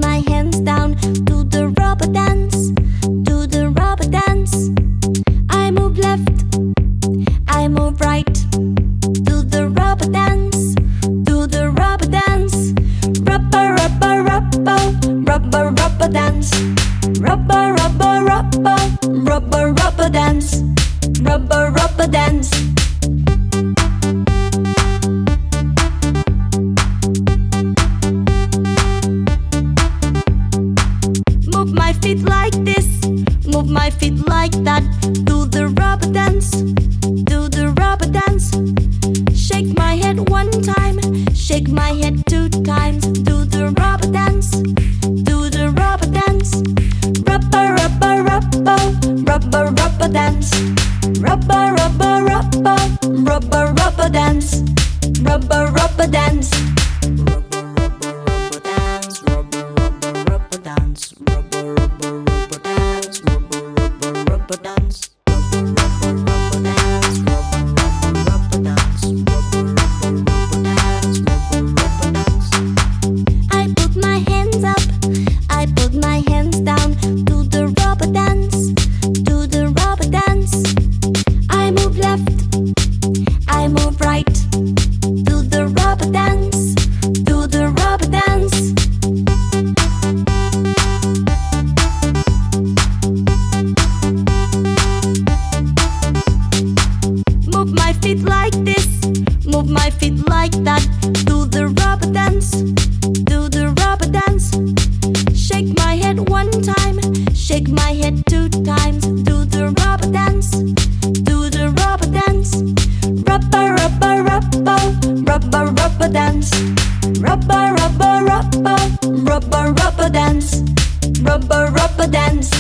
my hands down, do the rubber dance, do the rubber dance. I move left, I move right, do the rubber dance, do the rubber dance. Rubber, rubber, rubber, rubber, rubber dance. Rubber, rubber, rubber, rubber, rubber dance. Rubber, rubber dance. Move my feet like this, move my feet like that. Do the rubber dance, do the rubber dance. Shake my head one time, shake my head two times. Do the rubber dance, do the rubber dance. Rubber, rubber, rubber, rubber, rubber dance. Rubber, rubber, rubber, rubber, rubber dance. Rubber, rubber dance. Rubber, rubber, rubber dance. Rubber, rubber, rubber dance. Rubber, rubber, rubber dance. Rubber, rubber, rubber dance. Rubber, rubber, rubber dance. Rubber, rubber, rubber dance. Rubber, rubber, rubber dance. Rubber, rubber dance. I put my hands up, I put my hands down. Do the rubber dance, do the rubber dance. I move left, I move right. Do the rubber dance, do the rubber dance. Move my feet like this, move my feet like that. Do the rubber dance, do the rubber dance. Shake my head one time, shake my head two times. Do the rubber dance, do the rubber dance. Rubber, rubber, rubber, rubber, rubber dance. Rubber, rubber, rubber, rubber, rubber dance. Rubber, rubber dance.